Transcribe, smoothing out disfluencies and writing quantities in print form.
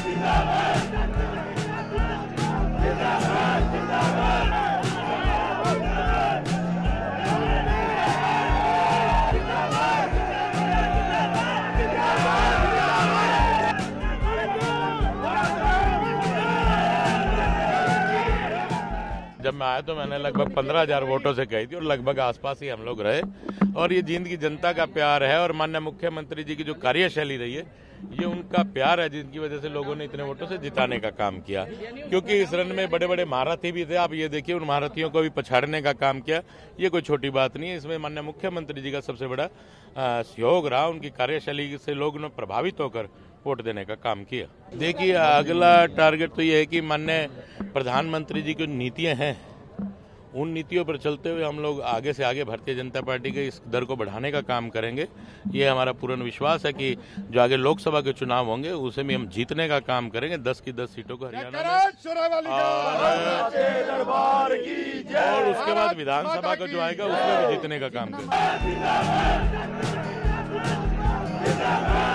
जब मैं आया तो मैंने लगभग 15,000 वोटों से कही थी और लगभग आसपास ही हम लोग रहे। और ये जींद की जनता का प्यार है और माननीय मुख्यमंत्री जी की जो कार्यशैली रही है, ये उनका प्यार है जिनकी वजह से लोगों ने इतने वोटों से जिताने का काम किया। क्योंकि इस रन में बड़े बड़े महारथी भी थे, आप ये देखिए उन महारथियों को भी पछाड़ने का काम किया। ये कोई छोटी बात नहीं है, इसमें माननीय मुख्यमंत्री जी का सबसे बड़ा सहयोग रहा। उनकी कार्यशैली से लोगों ने प्रभावित होकर वोट देने का काम किया। देखिए, अगला टारगेट तो ये है कि माननीय प्रधानमंत्री जी की नीतियां हैं, उन नीतियों पर चलते हुए हम लोग आगे से आगे भारतीय जनता पार्टी के इस दर को बढ़ाने का काम करेंगे। ये हमारा पूर्ण विश्वास है कि जो आगे लोकसभा के चुनाव होंगे उसे भी हम जीतने का काम करेंगे। 10 की 10 सीटों को हरियाणा में और उसके बाद विधानसभा का जो आएगा उसमें भी जीतने का काम करेंगे।